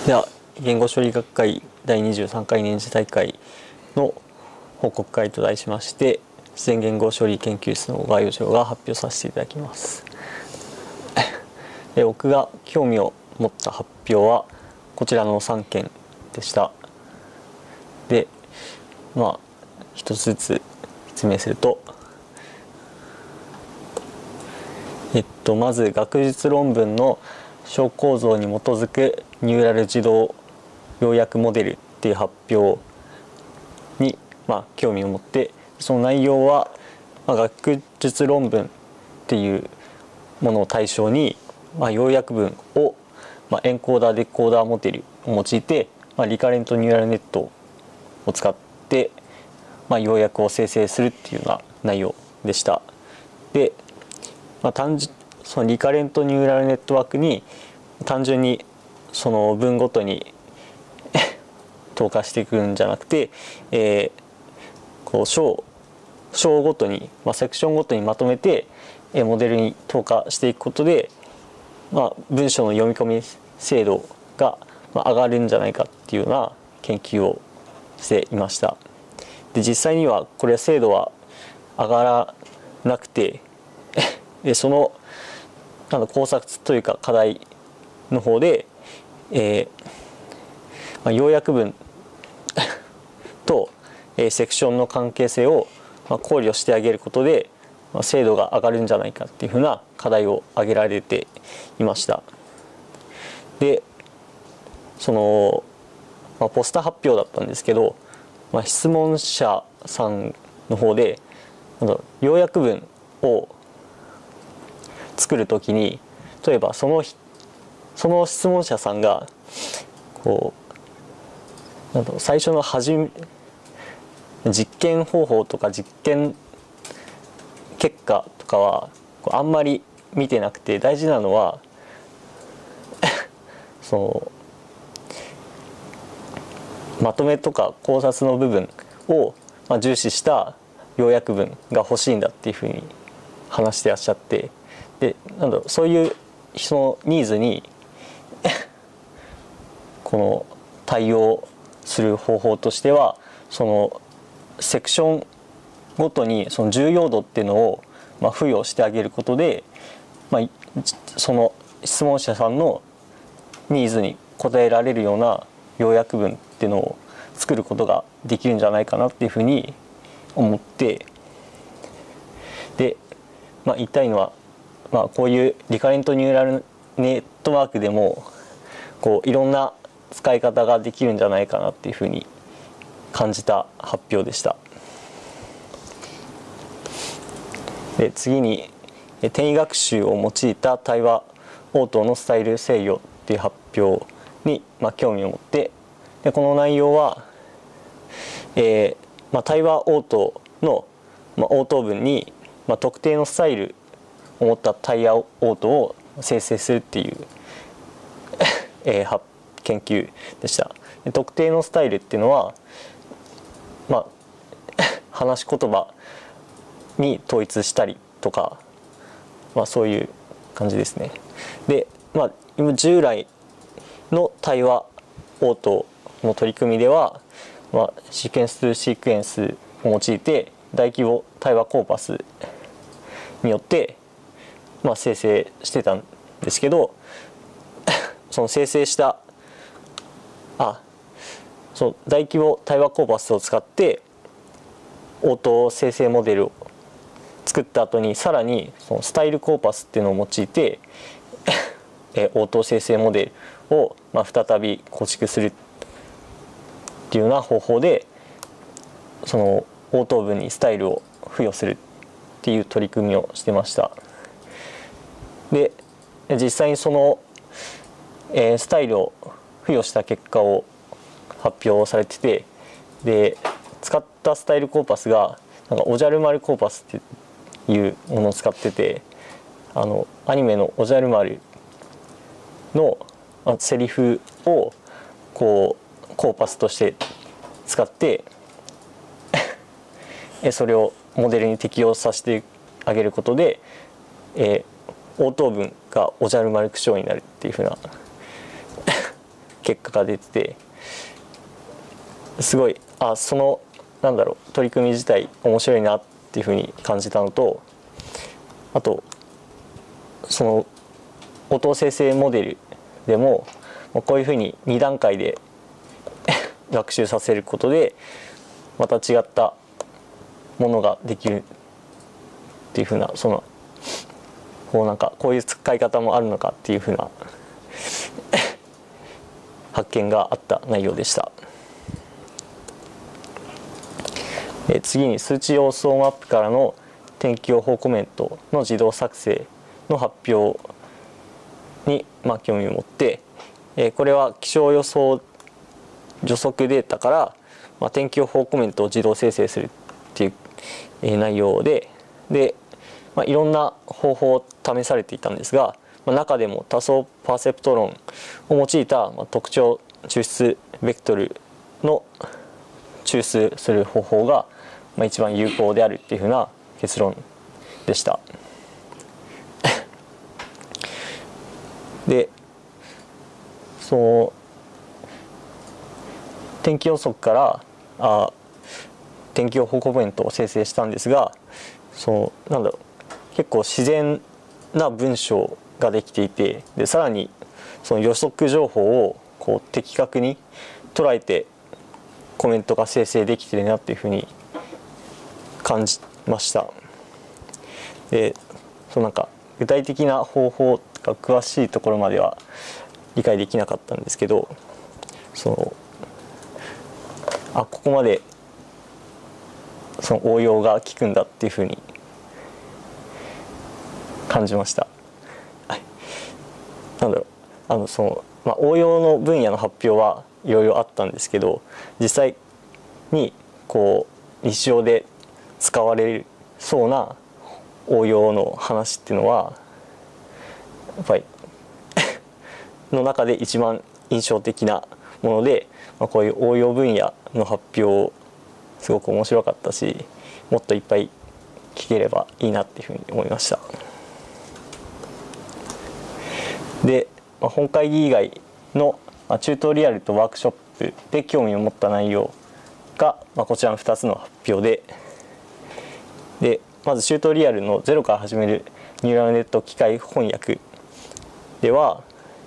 では、言語処理学会第23回年次大会の報告会と題しまして、自然言語処理研究室の概要書が発表させていただきます。僕が興味を持った発表はこちらの3件でした。で、一つずつ説明すると、まず学術論文の小構造に基づくニューラル自動要約モデルっていう発表に、興味を持って、その内容は、学術論文っていうものを対象に、要約文を、エンコーダーデコーダーモデルを用いて、リカレントニューラルネットを使って、要約を生成するっていうような内容でした。で、そのリカレントニューラルネットワークに単純にその文ごとに投下していくんじゃなくて、章ごとに、セクションごとにまとめてモデルに投下していくことで、文章の読み込み精度が上がるんじゃないかっていうような研究をしていました。で、実際にはこれは精度は上がらなくて、その考察というか課題の方で、要約文とセクションの関係性を考慮してあげることで精度が上がるんじゃないかっていうふうな課題を挙げられていました。で、その、ポスター発表だったんですけど、質問者さんの方で要約文を作るときに、例えばその質問者さんが最初の実験方法とか実験結果とかはあんまり見てなくて、大事なのはそのまとめとか考察の部分を重視した要約文が欲しいんだっていうふうに話してらっしゃって、で、そういうそのニーズにこの対応する方法としては、そのセクションごとにその重要度っていうのを付与してあげることで、その質問者さんのニーズに応えられるような要約文っていうのを作ることができるんじゃないかなっていうふうに思って、で、言いたいのは、こういうリカレントニューラルネットワークでもいろんな使い方ができるんじゃないかなっていうふうに感じた発表でした。で、次に転移学習を用いた対話応答のスタイル制御っていう発表に興味を持って、でこの内容は、対話応答の応答文に特定のスタイルを持った対話応答を生成するっていう研究でした。で、特定のスタイルっていうのは、話し言葉に統一したりとか、そういう感じですね。で、従来の対話応答の取り組みでは、シークエンス・トゥ・シークエンスを用いて大規模対話コーパスによって、生成してたんですけど、その生成したその大規模対話コーパスを使って応答生成モデルを作った後に、さらにそのスタイルコーパスっていうのを用いて応答生成モデルを再び構築するっていうような方法で、その応答文にスタイルを付与するっていう取り組みをしてました。で、実際にその、スタイルを付与した結果を発表されてて、で、使ったスタイルコーパスがおじゃる丸コーパスっていうものを使ってて、アニメのおじゃる丸のセリフをコーパスとして使ってそれをモデルに適用させてあげることで、応答文がおじゃる丸口調になるっていう風な結果が出てて、すごいその取り組み自体面白いなっていうふうに感じたのと、あとその音生成モデルでもこういうふうに2段階で学習させることでまた違ったものができるっていうふうな、こういう使い方もあるのかっていうふうな発見があった内容でした。次に数値要素マップからの天気予報コメントの自動作成の発表に興味を持って、これは気象予想予測データから天気予報コメントを自動生成するっていう内容で、いろんな方法を試されていたんですが、中でも多層パーセプト論を用いた特徴抽出ベクトルの抽出する方法が一番有効であるっていうふうな結論でした。で、その天気予測から天気予報コメントを生成したんですが、結構自然な文章ができていて、でさらにその予測情報を的確に捉えてコメントが生成できてるなっていうふうに感じました。で具体的な方法とか詳しいところまでは理解できなかったんですけど、ここまでその応用が効くんだっていうふうに感じました。応用の分野の発表はいろいろあったんですけど、実際に日常で使われそうな応用の話っていうのはやっぱりの中で一番印象的なもので、こういう応用分野の発表すごく面白かったし、もっといっぱい聞ければいいなっていうふうに思いました。で、本会議以外のチュートリアルとワークショップで興味を持った内容がこちらの2つの発表で、まずチュートリアルのゼロから始めるニューラルネット機械翻訳では、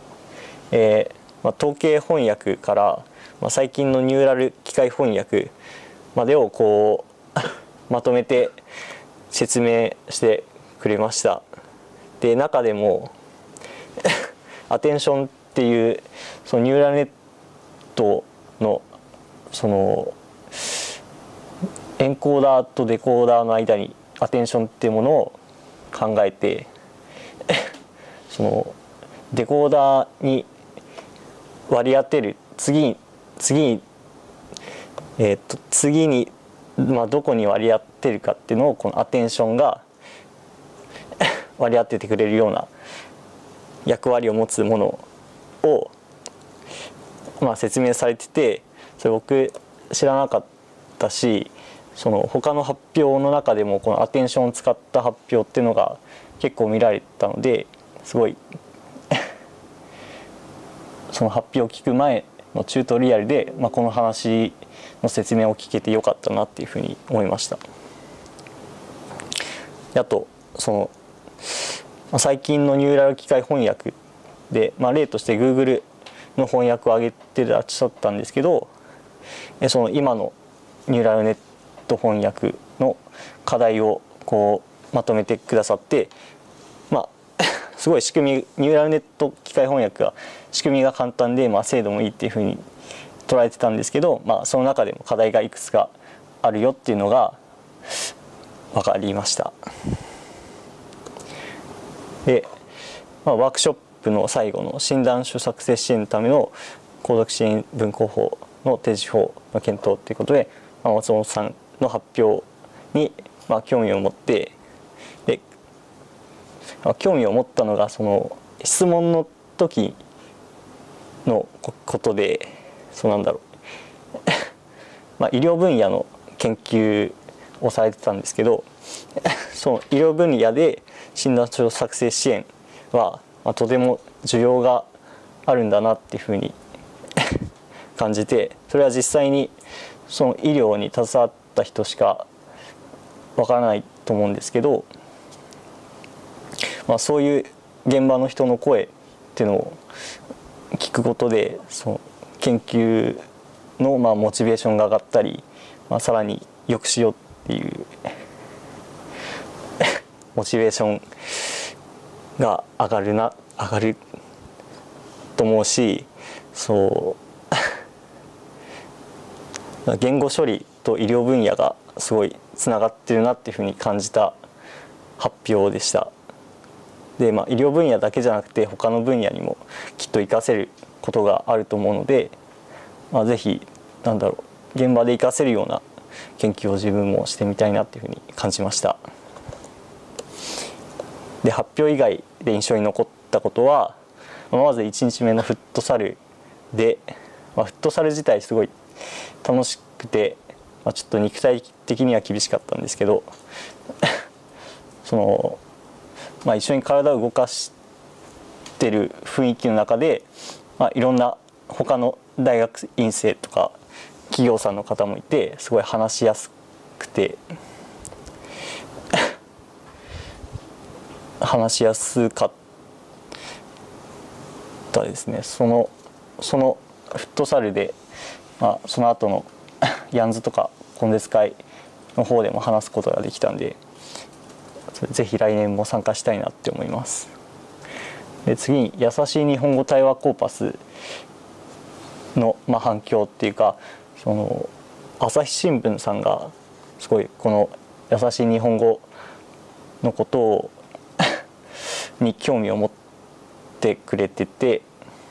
統計翻訳から最近のニューラル機械翻訳までをまとめて説明してくれました。で、中でもアテンションっていうそのニューラルネットのエンコーダーとデコーダーの間にアテンションっていうものを考えてデコーダーに割り当てる次にどこに割り当てるかっていうのをこのアテンションが割り当ててくれるような役割を持つものを説明されてて、それ僕知らなかったし、他の発表の中でもこのアテンションを使った発表っていうのが結構見られたので、すごいその発表を聞く前のチュートリアルで、この話の説明を聞けてよかったなっていうふうに思いました。あと最近のニューラル機械翻訳で、例として Google の翻訳を挙げてらっしゃったんですけど、今のニューラルネット翻訳の課題をまとめてくださって、すごいニューラルネット機械翻訳は仕組みが簡単で、精度もいいっていうふうに捉えてたんですけど、その中でも課題がいくつかあるよっていうのが分かりました。で、ワークショップの最後の診断書作成支援のための購読支援文庫法の提示法の検討ということで、松本さんの発表に興味を持って、で興味を持ったのが質問の時のことで、医療分野の研究をされてたんですけど、その医療分野で診断書作成支援はとても需要があるんだなっていうふうに感じて、それは実際にその医療に携わった人しかわからないと思うんですけど、そういう現場の人の声っていうのを聞くことで、その研究のモチベーションが上がったり、さらに良くしようっていうモチベーションが上がると思うし、言語処理と医療分野がすごいつながってるなっていうふうに感じた発表でした。で、医療分野だけじゃなくて他の分野にもきっと活かせることがあると思うので、ぜひ現場で活かせるような研究を自分もしてみたいなっていうふうに感じました。で、発表以外で印象に残ったことは、まず1日目のフットサルで、フットサル自体すごい楽しくて、ちょっと肉体的には厳しかったんですけど一緒に体を動かしてる雰囲気の中で、いろんな他の大学院生とか企業さんの方もいて、すごい話しやすくて話しやすかったですね。そのフットサルで、その後のヤンズとか根絶会の方でも話すことができたんで、ぜひ来年も参加したいなって思います。で、次に優しい日本語対話コーパスの、反響っていうか、朝日新聞さんがすごいこの優しい日本語のことをに興味を持ってくれてて、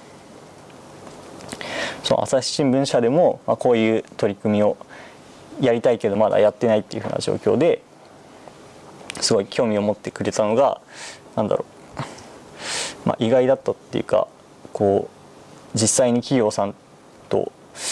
その朝日新聞社でも、こういう取り組みをやりたいけどまだやってないっていうふうな状況ですごい興味を持ってくれたのが意外だったっていうか、実際に企業さんと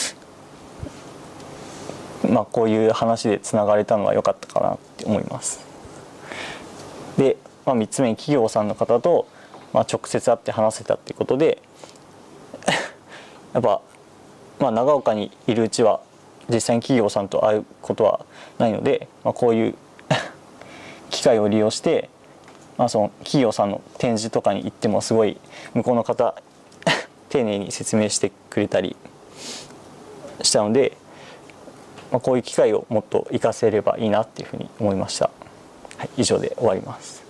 こういう話でつながれたのは良かったかなって思います。で、3つ目に企業さんの方と、直接会って話せたっていうことでやっぱ、長岡にいるうちは実際に企業さんと会うことはないので、こういう機会を利用して、その企業さんの展示とかに行ってもすごい向こうの方丁寧に説明してくれたりしたので、こういう機会をもっと活かせればいいなっていうふうに思いました。はい、以上で終わります。